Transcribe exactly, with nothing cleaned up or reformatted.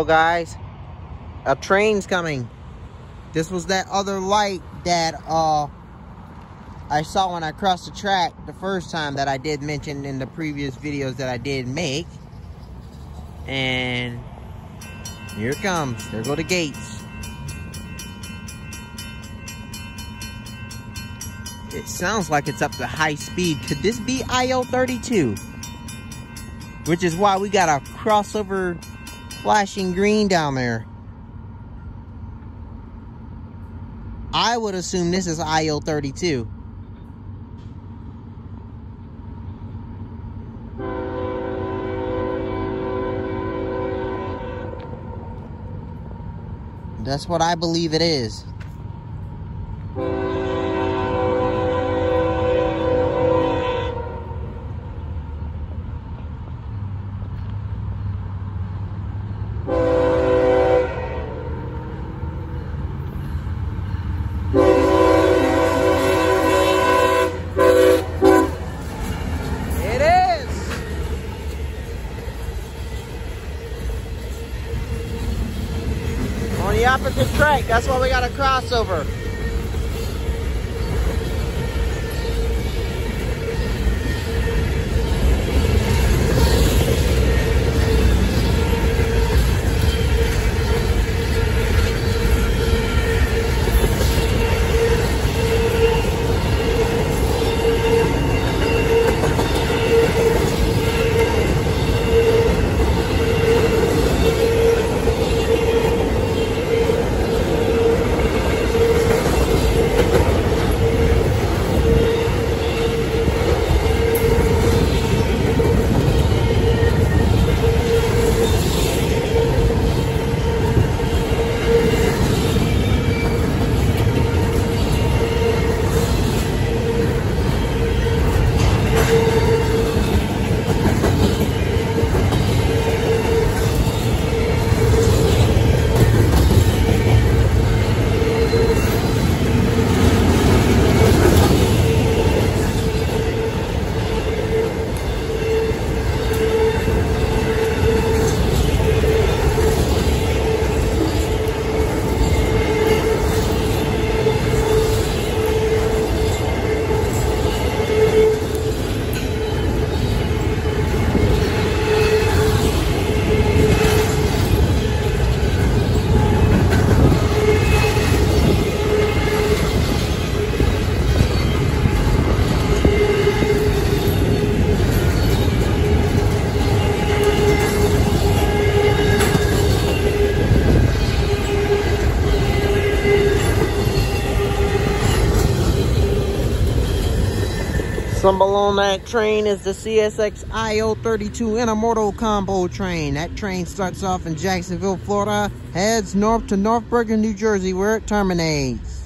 go, guys. A train's coming. This was that other light that uh, I saw when I crossed the track the first time that I did mention in the previous videos that I did make. And here it comes. There go the gates. It sounds like it's up to high speed. Could this be I O thirty-two? Which is why we got a crossover flashing green down there. I would assume this is I O thirty-two. That's what I believe it is. On the opposite track, that's why we got a crossover. Assemble on that train is the C S X I O thirty-two Intermodal Combo train. That train starts off in Jacksonville, Florida, heads north to North Bergen, New Jersey, where it terminates.